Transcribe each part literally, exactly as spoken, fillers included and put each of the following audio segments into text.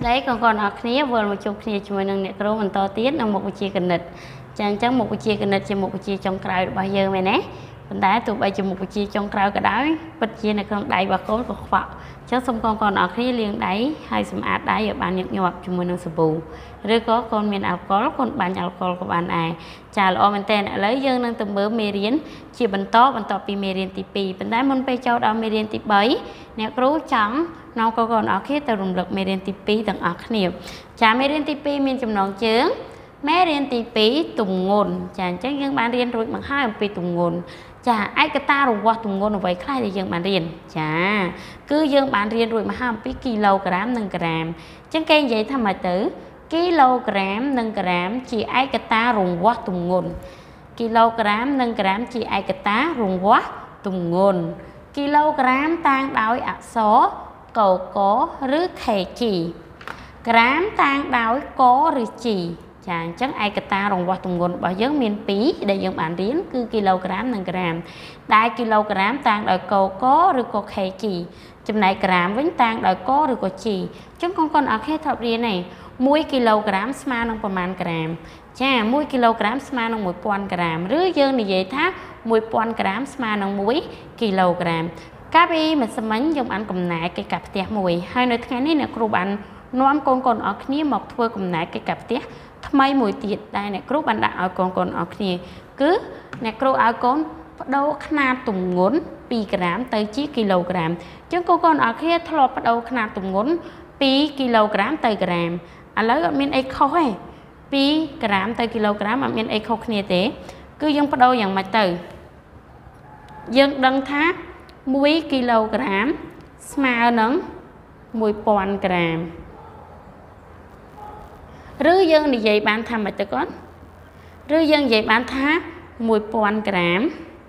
đấy còn còn ở kia vừa một chục kia chúng mình nè kêu mình to tiết là một chia cần nịch chẳng chẳng một chia cần nịch chỉ một chia trong cày bao giờ mày nè mình đã tụi bây giờ một chia trong cày cả đó bật chia này con đầy và cố của họ chắc xong con còn ở kia liền đấy hay sầm ạt đấy ở bàn nhật nhọt chúng mình sập bù rồi có con miền ảo có con bàn ảo có của bạn này trả lo mình tên lấy dương nâng từng bữa mê riến chỉ bận to bận to pi mê riến tì pi bận đá môn pe châu đó mê riến tì bảy nè cứu trắng nó có còn ở kia từ động lực mê riến tì pi tầng ở nhiều trả mê riến tì pi miền chấm nón chướng mê riến tì pi tùng ngôn chả chắc dương bạn riêng rồi bằng hai pi tùng ngôn chả ai cái ta rồi qua tùng ngôn vậy khai thì dương bạn riêng chả cứ dương bạn riêng rồi mà hai pi kg nâng gram chẳng cây vậy tham mà tử kg nâng gram chỉ ai cái ta rùng quá tùng ngôn kg nâng gram chỉ ai cái ta rùng quá tùng ngôn kg tăng đói ạ số cầu có rứ thể chỉ gram tăng đói có rứ chỉ chẳng chắc ai cái ta rùng quá tùng ngôn bảo dưỡng miền pí để dùng bản riêng cứ kg nâng gram đại kg tăng đói cầu có rứ có thể chỉ chấm này gram vẫn tăng đói có rứ có chỉ chúng con con ở cái thập riêng này mỗi kg sma nôngประมาณ gram ចា một kg ស្មើនឹង một nghìn gram ឬយើងនិយាយថា một nghìn gram ស្មើនឹង một kg កាលពីមិនសមញយើងបានកំណែកិច្ចការផ្ទះមួយហើយនៅថ្ងៃនេះអ្នកគ្រូបាននាំកូនកូនអរគ្នាមកធ្វើកំណែកិច្ចការផ្ទះថ្មីមួយទៀតដែលអ្នកគ្រូបានដាក់ឲ្យកូនកូនអរគ្នាគឺអ្នកគ្រូឲ្យកូនបដូរຂະຫນាតទម្ងន់ ពីរ ក្រាមទៅជាគីឡូក្រាមអញ្ចឹងកូនកូនអរគ្នាធ្លាប់បដូរຂະຫນាតទម្ងន់ ពីរ គីឡូក្រាមទៅក្រាមឥឡូវអត់មានអីខុសទេ ពីរ ក្រាមទៅគីឡូក្រាមអត់មានអីខុសគ្នាទេគឺយើងបដូរយ៉ាងម៉េចទៅយើងដឹងថា một kg ស្មើនឹង một nghìn gram ឬយើងនិយាយបានថាម៉េចទៅកូនឬយើងនិយាយបានថា một nghìn gram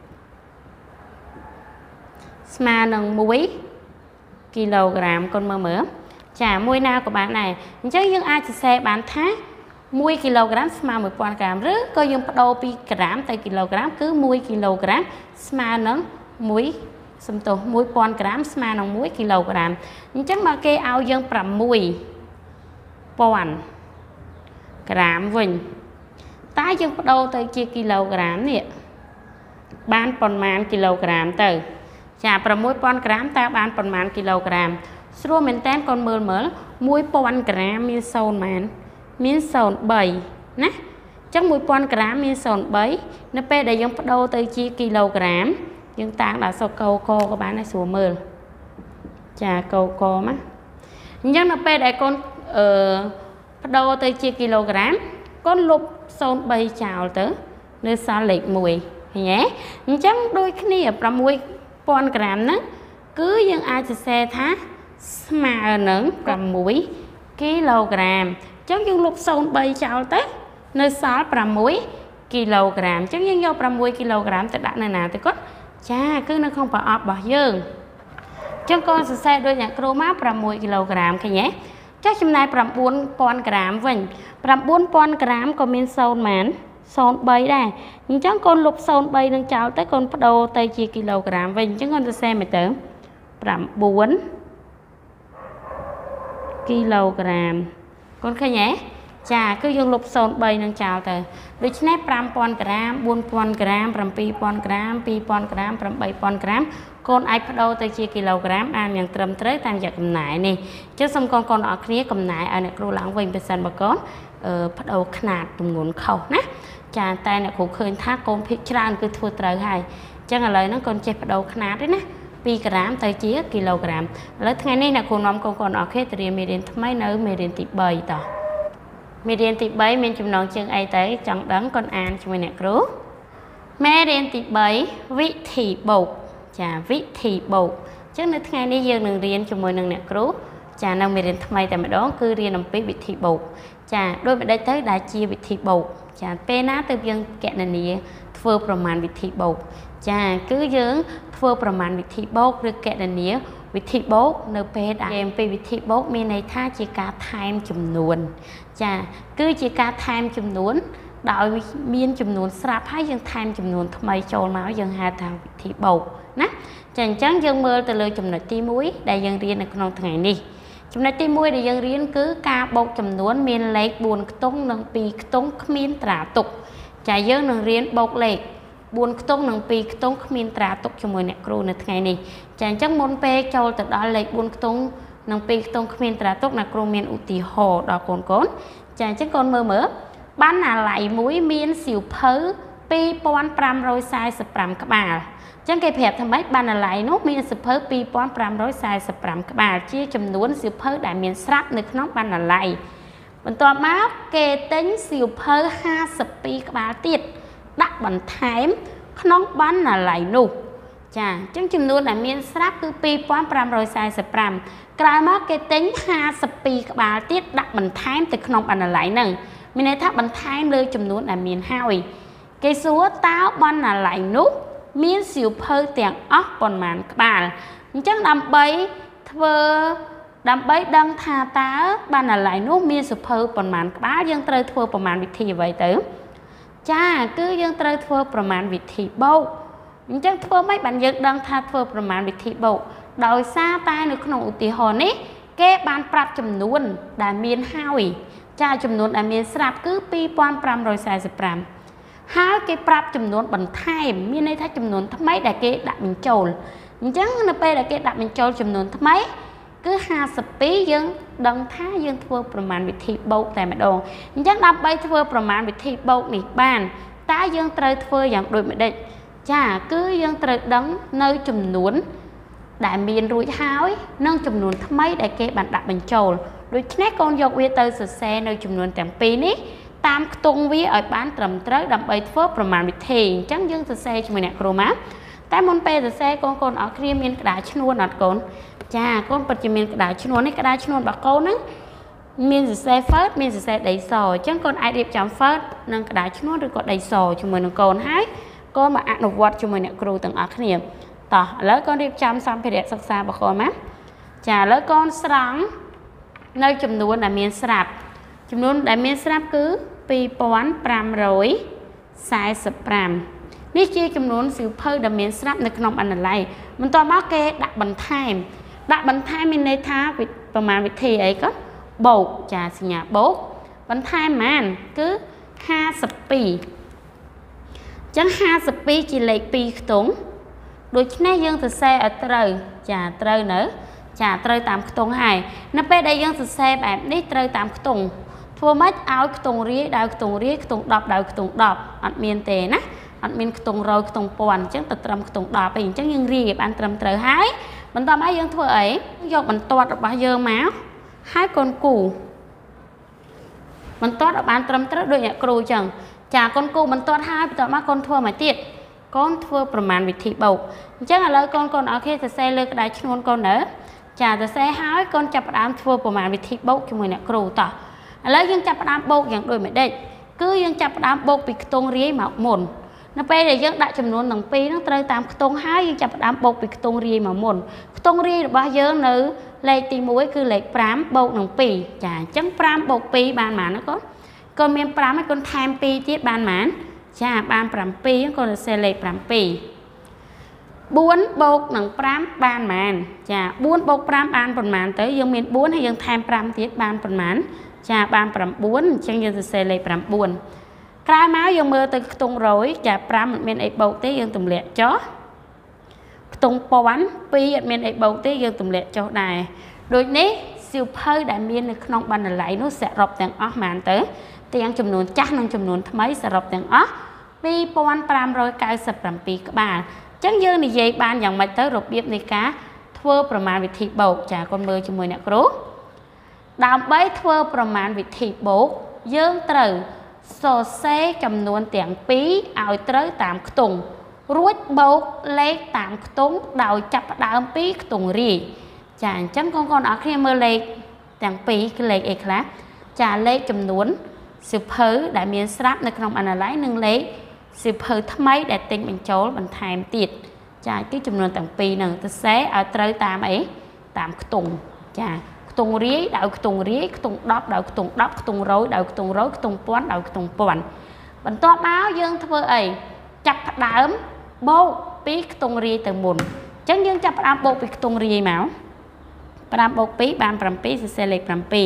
ស្មើនឹង một kg កូនមើលមើលចាមួយណាក៏បានដែរអញ្ចឹងយើងអាចសរសេរបានថា một kg ស្មើ một nghìn gram ឬក៏យើងបដូរពី gram ទៅ kg គឺ một kg ស្មើនឹង một សំទោស một nghìn gram ស្មើនឹង một kg អញ្ចឹងមកគេឲ្យយើង sáu nghìn gram វិញតែយើងបដូរទៅជា kg នេះបានប៉ុន្មាន kg ទៅចា sáu nghìn gram តើបានប៉ុន្មាន kg ស្រួលមែនតើកូនមើលមើល một nghìn gram មាន ศูนย์ ម៉ានមាន ศูนย์ បី ណាអញ្ចឹង một nghìn gram មាន ศูนย์ បី នៅពេលដែលយើងបដូរទៅជា kg យើងតាំងដាក់សកោកក៏បានដែរស្រួលមើលចាកោកមកអញ្ចឹងនៅពេលដែលកូនអឺបដូរទៅជា kg កូនលុប ศูนย์ បី ចោលទៅនៅសល់លេខ មួយឃើញទេអញ្ចឹងដូចគ្នា sáu nghìn gram ហ្នឹងគឺយើងអាចសរសេរថាស្មើនឹង sáu kg អញ្ចឹងយើងលុប ศูนย์ បី ចោលទៅនៅសល់ sáu kg អញ្ចឹងយើងយក sáu kg ទៅដាក់នៅណាទៅគាត់ចាគឺនៅក្នុងប្រអប់របស់យើងអញ្ចឹងកូនសរសេរដូចអ្នកគ្រូមក sáu kg ឃើញទេចាស់ចំណាយ chín nghìn gram វិញ chín nghìn gram ក៏មាន ศูนย์ ម៉ាន ศูนย์ បី ដែរអញ្ចឹងកូនលុប ศูนย์ បី នឹងចោលទៅកូនបដូរទៅជា kg វិញអញ្ចឹងកូនសរសេរមកទៅ chín kg កូនឃើញទេចាគឺយើងលុប ศูนย์ បី នឹងចោលទៅដូច្នេះ năm nghìn gram 4 nghìn gram 7 nghìn gram 2 nghìn gram 8 nghìn gram កូនអាចបដូរទៅជា kg អានយ៉ាងត្រឹមត្រូវតាមយ៉ាងកំណែនេះអញ្ចឹងសូមកូនកូនអរគ្នាកំណែឲ្យអ្នកគ្រូឡើងវិញប្រសិនបើកូនអឺបដូរຂະຫນាតទម្ងន់ខុសណាចាតែអ្នកគ្រូឃើញថាកូនភិកច្រើនគឺធ្វើត្រូវហើយអញ្ចឹងឥឡូវហ្នឹងកូនចេះបដូរຂະຫນាតទេណា ពីរ ក្រាមទៅជា kg ឥឡូវថ្ងៃនេះអ្នកគ្រូនាំកូនកូនអរគ្នាទៅរៀនមេរៀនថ្មីនៅមេរៀនទី 3 តោះមេរៀនទី 3 មានចំណងជើងអីទៅចង់ដឹងកូនអានជាមួយអ្នកគ្រូមេរៀនទី 3 វិធីបូកចាវិធីបូកអញ្ចឹងនៅថ្ងៃនេះយើងនឹងរៀនជាមួយនឹងអ្នកគ្រូចានៅមេរៀនថ្មីតែម្ដងគឺរៀនអំពីវិធីបូកចាដោយមិនដេចទៅដែលជាវិធីបូកចាពេលណាទើបយើងកណនាធ្វើប្រមាណវិធីបូកចាគឺយើងធ្វើប្រមាណវិធីបូកឬកណនាវិធីបូកនៅពេលដែលយើងពីវិធីបូកមានន័យថាជាការថែមចំនួនចាគឺជាការថែមចំនួនដោយមានចំនួនស្រាប់ហើយយើងថែមចំនួនថ្មីចូលមកយើងហៅថាវិធីបូកណាចាអញ្ចឹងយើងមើលទៅលើចំណុចទី មួយដែលយើងរៀននៅក្នុងថ្ងៃនេះចំណុចទីមួយដែលយើងរៀនគឺការបូកចំនួនមានលេខbốnខ្ទង់និងពីរខ្ទង់គ្មានត្រាទុកចាយើងនឹងរៀនបូកលេខbốnខ្ទង់និងពីរខ្ទង់គ្មានត្រាទុកជាមួយអ្នកគ្រូនៅថ្ងៃនេះចាអញ្ចឹងមុនពេលចូលទៅដល់លេខbốnខ្ទង់និងពីរខ្ទង់គ្មានត្រាទុកអ្នកគ្រូមានឧទាហរណ៍ដល់កូនកូនចាអញ្ចឹងកូនមើលមើលបណ្ណាល័យមួយមានសៀវភៅពីរពាន់ប្រាំរយសែសិបប្រាំក្បាលអញ្ចឹងគេប្រាប់ថាម៉េចបណ្ណាល័យនោះមានសៀវភៅពីរពាន់ប្រាំរយសែសិបប្រាំក្បាលជាចំនួនសៀវភៅដែលមានស្រាប់នៅក្នុងបណ្ណាល័យបន្ទាប់មកគេទិញសៀវភៅห้าสิบពីរក្បាលទៀតដាក់បន្ថែមក្នុងបណ្ណាល័យនោះចាអញ្ចឹងចំនួនដែលមានស្រាប់គឺពីរពាន់ប្រាំរយសែសិបប្រាំក្រោយមកគេទិញห้าสิบពីរក្បាលទៀតដាក់បន្ថែមទៅក្នុងបណ្ណាល័យហ្នឹងមានន័យថាបន្ថែមលើចំនួនដែលមានហើយគេសួរតើបណ្ណាល័យនោះមានសៀវភៅទាំងអស់ប៉ុន្មានក្បាលអញ្ចឹងដើម្បីធ្វើដើម្បីដឹងថាតើបណ្ណាល័យនោះមានសៀវភៅប៉ុន្មានក្បាលយើងត្រូវធ្វើប្រមាណវិធីអ្វីទៅចាគឺយើងត្រូវធ្វើប្រមាណវិធីបូកអញ្ចឹងធ្វើម៉េចបានយើងដឹងថាធ្វើប្រមាណវិធីបូកដោយសារតែនៅក្នុងឧទាហរណ៍នេះគេបានប្រាប់ចំនួនដែលមានហើយចាចំនួនដែលមានស្រាប់គឺពីរពាន់ប្រាំរយសែសិបប្រាំហើយគេប្រាប់ចំនួនបន្ថែមមានន័យថាចំនួនថ្មីដែលគេដាក់បញ្ចូលអញ្ចឹងនៅពេលដែលគេដាក់បញ្ចូលចំនួនថ្មីគឺห้าสิบពីរយើងដឹងថាយើងធ្វើប្រមាណវិធីបូកតែម្ដងអញ្ចឹងដើម្បីធ្វើប្រមាណវិធីបូកនេះបានតើយើងត្រូវធ្វើយ៉ាងដូចម្ដេចចាគឺយើងត្រូវដឹងនៅចំនួនដែលមានរួចហើយនិងចំនួនថ្មីដែលគេបានដាក់បញ្ចូលដូច្នេះកូនយកវាទៅសរសេរនៅចំនួនទាំងពីរនេះតាមខ្ទង់វាឲ្យបានត្រឹមត្រូវដើម្បីធ្វើប្រមាណវិធីអញ្ចឹងយើងសរសេរជាមួយអ្នកគ្រូមកតែមុនពេលសរសេរកូនកូនអរគ្នាមានក្តារឈ្នួនអត់កូនចាកូនពិតជាមានក្តារឈ្នួននេះក្តារឈ្នួនរបស់កូនហ្នឹងមានសរសេរ first មានសរសេរដីសអញ្ចឹងកូនអាចរៀបចំ first និងក្តារឈ្នួនឬក៏ដីសជាមួយនឹងកូនហើយកូនមកអនុវត្តជាមួយអ្នកគ្រូទាំងអស់គ្នាតោះឥឡូវកូនរៀបចំសម្ភារៈសិក្សារបស់កូនមកចាឥឡូវកូនស្រង់នៅចំនួនដែលមានស្រាប់ចំនួនដែលមានស្រាប់គឺពីរពាន់ប្រាំរយសែសិបប្រាំនេះជាចំនួនសៀវភៅដែលមានស្រាប់នៅក្នុងបណ្ណាល័យបន្ទាប់មកគេដាក់បន្ថែមដាក់បន្ថែមមានន័យថាប្រមាណវិធីអីក៏បូកចាសញ្ញាបូកបន្ថែមប៉ុន្មានគឺห้าสิบពីរអញ្ចឹងห้าสิบពីរជាលេខពីរខ្ទង់ដូច្នេះយើងសរសេរឲ្យត្រូវចាត្រូវនៅចាត្រូវតាមខ្ទង់ហើយនៅពេលដែលយើងសរសេរបែបនេះត្រូវតាមខ្ទង់ធ្វើម៉េចឲ្យខ្ទង់រាយដោយខ្ទង់រាយខ្ទង់ដប់ដោយខ្ទង់ដប់អត់មានទេណាអត់មានខ្ទង់រយខ្ទង់ពាន់អញ្ចឹងទៅត្រឹមខ្ទង់ដប់ឯងអញ្ចឹងយើងរាយឲ្យបានត្រឹមត្រូវហើយបន្ទាប់មកយើងធ្វើអីយកបន្ទាត់របស់យើងមកហើយកូនគូបន្ទាត់ឲ្យបានត្រឹមត្រូវដូចអ្នកគ្រូអញ្ចឹងចាកូនគូបន្ទាត់ហើយបន្ទាប់មកកូនធ្វើមកទៀតកូនធ្វើប្រមាណវិធីបូកអញ្ចឹងឥឡូវកូនកូនអរគ្នាសរសេរលើក្តារឈ្នួនកូនទៅចាសរសេរហើយកូនចាប់ផ្ដើមធ្វើប្រមាណវិធីបូកជាមួយអ្នកគ្រូតោះឥឡូវយើងចាប់ផ្ដើមបូកយ៉ាងដូចម្ដេចគឺយើងចាប់ផ្ដើមបូកពីខ្ទង់រាយមកមុននៅពេលដែលយើងដាក់ចំនួនទាំងពីរហ្នឹងត្រូវតាមខ្ទង់ហើយយើងចាប់ផ្ដើមបូកពីខ្ទង់រាយមកមុនខ្ទង់រាយរបស់យើងនៅលេខទីមួយគឺលេខប្រាំបូកនឹងពីរចាអញ្ចឹងប្រាំបូកពីរបានប៉ុន្មានណាកូនកូនមានប្រាំហើយកូនថែមពីរទៀតបានប៉ុន្មានចាបានប្រាំពីរកូនសរសេរលេខប្រាំពីរបួនបូកនឹងប្រាំបានប៉ុន្មានចាបួនបូកប្រាំបានប៉ុន្មានទៅយើងមានបួនហើយយើងថែមប្រាំទៀតបានប៉ុន្មានចាបានប្រាំបួនអញ្ចឹងយើងសរសេរលេខប្រាំបួនក្រោយមកយើងមើលទៅខ្ទង់រយចាប្រាំអត់មានអីបូកទេយើងទម្លាក់ចុះខ្ទង់ពាន់ពីរអត់មានអីបូកទេយើងទម្លាក់ចុះដែរដូចនេះសៀវភៅដែលមាននៅក្នុងបណ្ណាល័យនោះសរុបទាំងអស់ប៉ុន្មានទៅទាំងចំនួនចាស់និងចំនួនថ្មីសរុបទាំងអស់ពីរពាន់ប្រាំរយកៅសិបប្រាំពីរក្បាលអញ្ចឹងយើងនិយាយបានយ៉ាងម៉េចទៅរបៀបនៃការធ្វើប្រមាណវិធីបូកចាកូនមើលជាមួយអ្នកគ្រូដើម្បីធ្វើប្រមាណវិធីបូកយើងត្រូវសរសេរចំនួនទាំងពីរឲ្យត្រូវតាមខ្ទង់រួចបូកលេខតាមខ្ទង់ដោយចាប់ផ្ដើមពីខ្ទង់រាយចាអញ្ចឹងកូនកូនអរគ្នាមើលលេខទាំងពីរគឺលេខអីខ្លះចាលេខចំនួនសៀវភៅដែលមានស្រាប់នៅក្នុងបណ្ណាល័យនិងលេខសៀវភៅថ្មីដែលទិញបញ្ចូលបន្ថែមទៀតចាគឺចំនួនទាំងពីរហ្នឹងសរសេរឲ្យត្រូវតាមអីតាមខ្ទង់ចាខ្ទង់រាយដោយខ្ទង់រាយខ្ទង់ដប់ដោយខ្ទង់ដប់ខ្ទង់រយដោយខ្ទង់រយខ្ទង់ពាន់ដោយខ្ទង់ពាន់បន្ទាប់មកយើងធ្វើអីចាប់ផ្ដើមបូកពីខ្ទង់រាយទៅមុនអញ្ចឹងយើងចាប់ផ្ដើមបូកពីខ្ទង់រាយមក 5បូក2បាន7សរសេរលេខ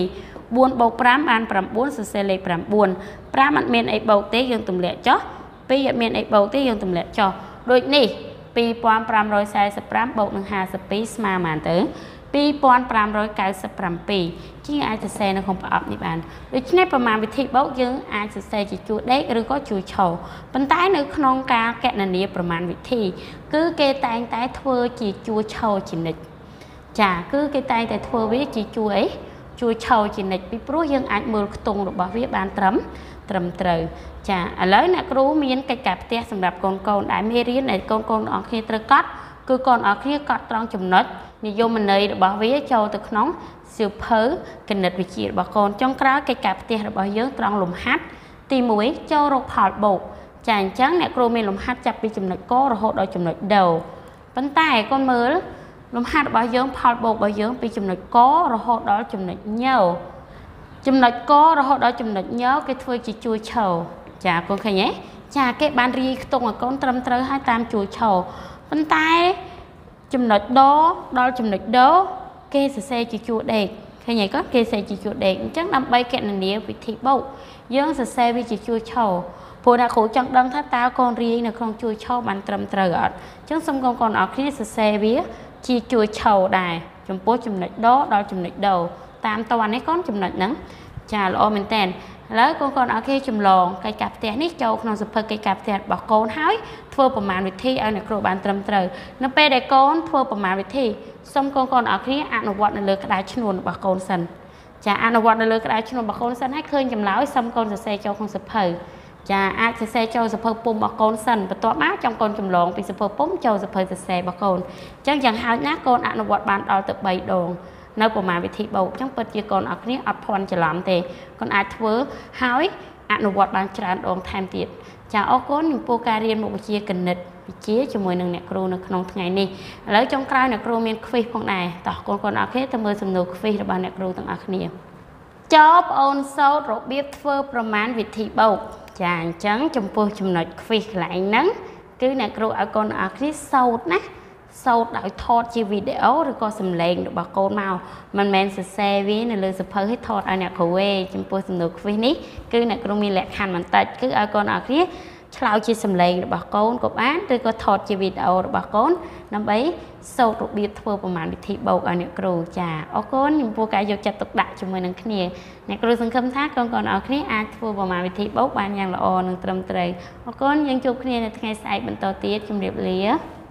7 4បូក5បាន9សរសេរលេខ9 5អត់មានអីបូកទេយើងទម្លាក់ចុះ2អត់មានអីបូកទេយើងទម្លាក់ចុះដូចនេះtwo thousand five hundred forty-fiveបូកនឹងfifty-twoស្មើប៉ុន្មានទៅtwo thousand five hundred ninety-sevenជាងអាចសរសេរនៅក្នុងប្រអប់នេះបានដូច្នេះប្រមាណវិធីបូកយើងអាចសរសេរជាជួរដេកឬក៏ជួរឈរប៉ុន្តែនៅក្នុងការកណនាប្រមាណវិធីគឺគេតែងតែធ្វើជាជួរឈរជានិច្ចចាគឺគេតែងតែធ្វើវាជាជួរអីជួរឈរជានិច្ចពីព្រោះយើងអាចមើលខ្ទង់របស់វាបានត្រឹមត្រឹមត្រូវចាឥឡូវអ្នកគ្រូមានកិច្ចការផ្ទះសម្រាប់កូនកូនដែលមេរៀនដែលកូនកូនទាំងអស់គ្នាត្រូវកត់គឺកូនទាំងអស់គ្នាកត់ត្រង់ចំណុចនិយមន័យរបស់វាចូលទៅក្នុងសៀវភៅគណិតវិទ្យារបស់កូនចុងក្រោយកិច្ចការផ្ទះរបស់យើងត្រង់លំហាត់ទី1ចូលរកផលបូកចាអញ្ចឹងអ្នកគ្រូមានលំហាត់ចាប់ពីចំណុចករហូតដល់ចំណុចដូប៉ុន្តែកូនមើលលំហាត់របស់យើងផលបូករបស់យើងពីចំណុចករហូតដល់ចំណុចញើចំណុចករហូតដល់ចំណុចញើគេធ្វើជាជួរឈរចាកូនឃើញទេចាគេបានរាយខ្ទង់ឲ្យកូនត្រឹមត្រូវហើយតាមជួរឈរប៉ុន្តែចំណុចដដល់ចំណុចដគេសរសេរជាជួរដេកឃើញទេកូនគេសរសេរជាជួរដេកអញ្ចឹងដើម្បីកណនាវិធីបូកយើងសរសេរវាជាជួរឈរព្រោះអ្នកគ្រូចង់ដឹងថាតើកូនរាយនៅក្នុងជួរឈរបានត្រឹមត្រូវអត់អញ្ចឹងសូមកូនកូនអរគ្នាសរសេរវាជាជួរឈរដែរចំពោះចំណុចដដល់ចំណុចដតាមតននេះកូនចំណុចហ្នឹងចាល្អមែនតើឥឡូវកូនកូនអរគ្នាចម្លងកិច្ចការផ្ទះនេះចូលក្នុងសៀវភៅកិច្ចការផ្ទះរបស់កូនហើយធ្វើប្រមាណវិធីឲ្យអ្នកគ្រូបានត្រឹមត្រូវនៅពេលដែលកូនធ្វើប្រមាណវិធីសូមកូនកូនអរគ្នាអនុវត្តនៅលើក្តារឈ្នួនរបស់កូនសិនចាអនុវត្តនៅលើក្តារឈ្នួនរបស់កូនសិនហើយឃើញចម្លើយសូមកូនសរសេរចូលក្នុងសៀវភៅចាអាចសរសេរចូលសៀវភៅពុំរបស់កូនសិនបន្ទាប់មកចាំកូនចម្លងពីសៀវភៅពុំចូលសៀវភៅសរសេររបស់កូនអញ្ចឹងយ៉ាងហោចណាស់កូនអនុវត្តបានដល់ទៅ3ដងនៅប្រមាណវិធីបូកអញ្ចឹងពិតជាកូនអរគ្នាអត់ភ័ន្តច្រឡំទេកូនអាចធ្វើហើយអនុវត្តបានច្រើនដងថែមទៀតចាអរគុណចំពោះការរៀនមុខវិជ្ជាគណិតវិទ្យាជាមួយនឹងអ្នកគ្រូនៅក្នុងថ្ងៃនេះឥឡូវចុងក្រោយអ្នកគ្រូមាន quiz ផងដែរតោះកូនកូនអរគ្នាទៅមើលសំណួរ quiz របស់អ្នកគ្រូទាំងអស់គ្នាចោបងអូនសូត្ររបៀបធ្វើប្រមាណវិធីបូកចាអញ្ចឹងចំពោះចំណុច quiz កន្លែងហ្នឹងគឺអ្នកគ្រូឲ្យកូនអរគ្នាសូត្រណាសូត្រដោយថតជាវីដេអូឬក៏សំឡេងរបស់កូនមកមិនមែនសរសេរវានៅលើសៀវភៅឲ្យថតឲ្យអ្នកគ្រូទេចំពោះសំណួរ quiz នេះគឺអ្នកគ្រូមានលក្ខខណ្ឌបន្តិចគឺឲ្យកូនអរគ្នាឆ្លើយជាសំឡេងរបស់កូនក៏បានឬក៏ថតជាវីដេអូរបស់កូនដើម្បីសូត្ររបៀបធ្វើប្រមាណវិធីបូកឲ្យអ្នកគ្រូចាអរគុណចំពោះការយកចិត្តទុកដាក់ជាមួយនឹងគ្នាអ្នកគ្រូសង្ឃឹមថាកូនកូនអរគ្នាអាចធ្វើប្រមាណវិធីបូកបានយ៉ាងល្អនិងត្រឹមត្រូវអរគុណយើងជួបគ្នានៅថ្ងៃស្អែកបន្តទៀតជម្រាបលា